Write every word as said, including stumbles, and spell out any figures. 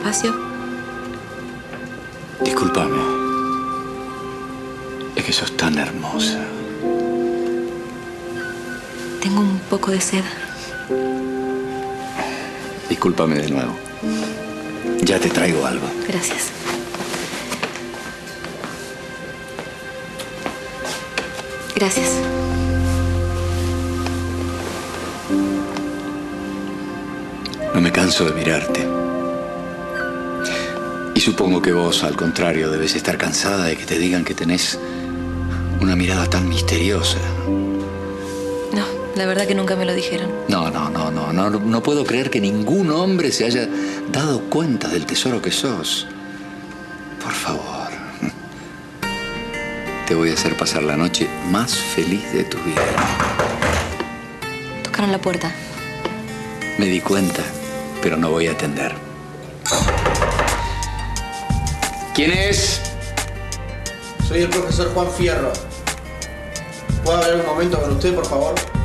despacio? Discúlpame. Es que sos tan hermosa. Tengo un poco de sed. Discúlpame de nuevo. Ya te traigo algo. Gracias. Gracias. No me canso de mirarte. Y supongo que vos, al contrario, debes estar cansada de que te digan que tenés una mirada tan misteriosa. No, la verdad que nunca me lo dijeron. No, no, no, no, no, no puedo creer que ningún hombre se haya dado cuenta del tesoro que sos. Por favor. Te voy a hacer pasar la noche más feliz de tu vida. Tocaron la puerta. Me di cuenta, pero no voy a atender. ¿Quién es? Soy el profesor Juan Fierro. ¿Puedo hablar un momento con usted, por favor?